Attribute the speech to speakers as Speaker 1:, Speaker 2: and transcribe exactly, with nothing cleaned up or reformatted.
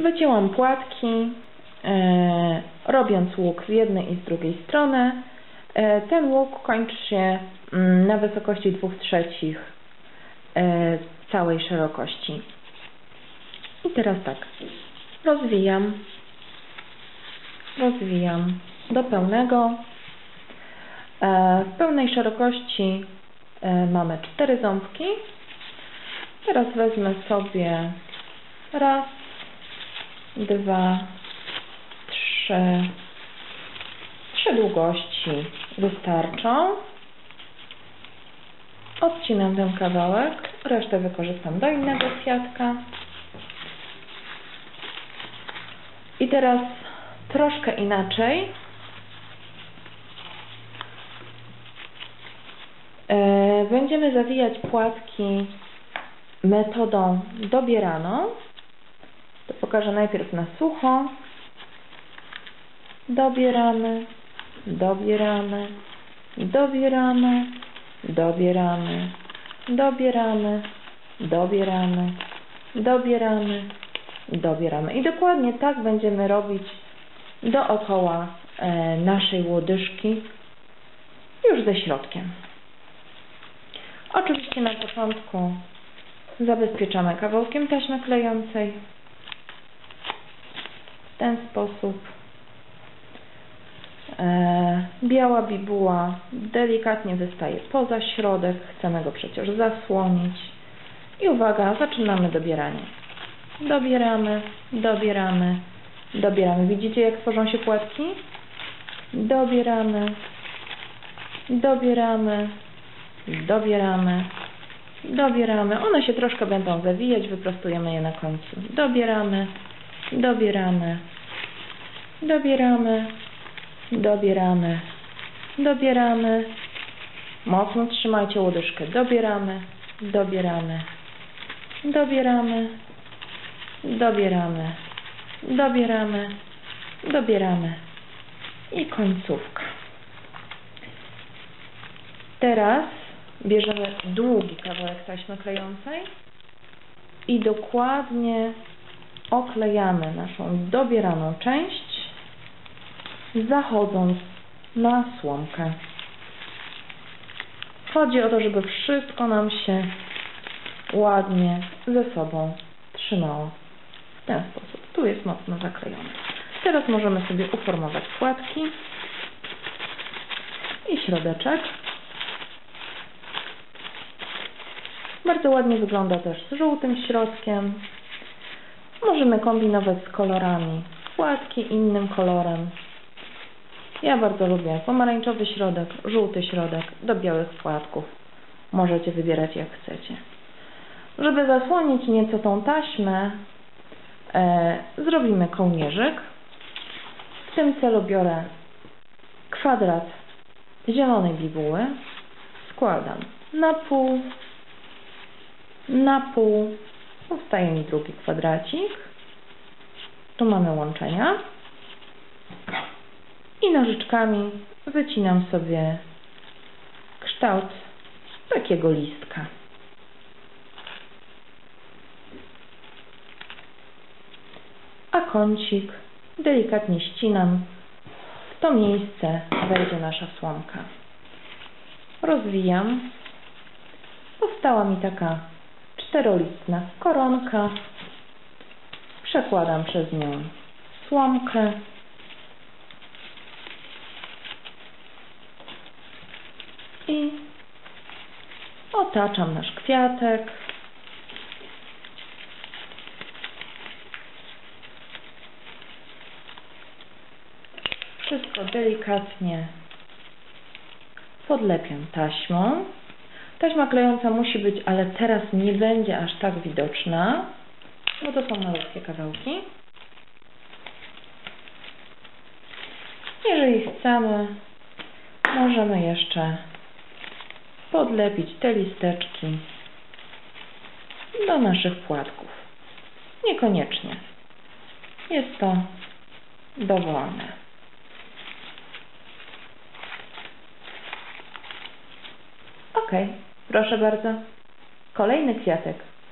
Speaker 1: Wycięłam płatki, e, robiąc łuk z jednej i z drugiej strony. E, ten łuk kończy się mm, na wysokości dwóch trzecich e, całej szerokości. I teraz tak, rozwijam, rozwijam do pełnego. E, w pełnej szerokości e, mamy cztery ząbki. Teraz wezmę sobie raz, dwa, trzy, trzy długości wystarczą. Odcinam ten kawałek, resztę wykorzystam do innego kwiatka. I teraz troszkę inaczej. E, będziemy zawijać płatki metodą dobieraną. To pokażę najpierw na sucho. Dobieramy, dobieramy, dobieramy, dobieramy, dobieramy, dobieramy, dobieramy, dobieramy. I dokładnie tak będziemy robić dookoła e, naszej łodyżki, już ze środkiem. Oczywiście na początku zabezpieczamy kawałkiem taśmy klejącej. W ten sposób. E, biała bibuła delikatnie wystaje poza środek. Chcemy go przecież zasłonić. I uwaga, zaczynamy dobieranie. Dobieramy, dobieramy, dobieramy. Widzicie, jak tworzą się płatki? Dobieramy, dobieramy, dobieramy, dobieramy. One się troszkę będą zawijać, wyprostujemy je na końcu. Dobieramy, dobieramy, dobieramy, dobieramy, dobieramy. Mocno trzymajcie łodyżkę. Dobieramy, dobieramy, dobieramy, dobieramy, dobieramy, dobieramy i końcówka. Teraz bierzemy długi kawałek taśmy klejącej i dokładnie oklejamy naszą dobieraną część, zachodząc na słomkę. Chodzi o to, żeby wszystko nam się ładnie ze sobą trzymało. W ten sposób. Tu jest mocno zaklejone. Teraz możemy sobie uformować płatki i środeczek. Bardzo ładnie wygląda też z żółtym środkiem. Możemy kombinować z kolorami. Płatki innym kolorem. Ja bardzo lubię pomarańczowy środek, żółty środek do białych płatków. Możecie wybierać jak chcecie. Żeby zasłonić nieco tą taśmę, e, zrobimy kołnierzyk. W tym celu biorę kwadrat zielonej bibuły. Składam na pół, na pół. Powstaje mi drugi kwadracik. Tu mamy łączenia. I nożyczkami wycinam sobie kształt takiego listka. A kącik delikatnie ścinam. W to miejsce wejdzie nasza słomka. Rozwijam. Powstała mi taka czterolistna koronka. Przekładam przez nią słomkę. I otaczam nasz kwiatek. Wszystko delikatnie podlepiam taśmą. Taśma klejąca musi być, ale teraz nie będzie aż tak widoczna, bo to są malutkie kawałki. Jeżeli chcemy, możemy jeszcze podlepić te listeczki do naszych płatków. Niekoniecznie. Jest to dowolne. Ok, proszę bardzo. Kolejny kwiatek.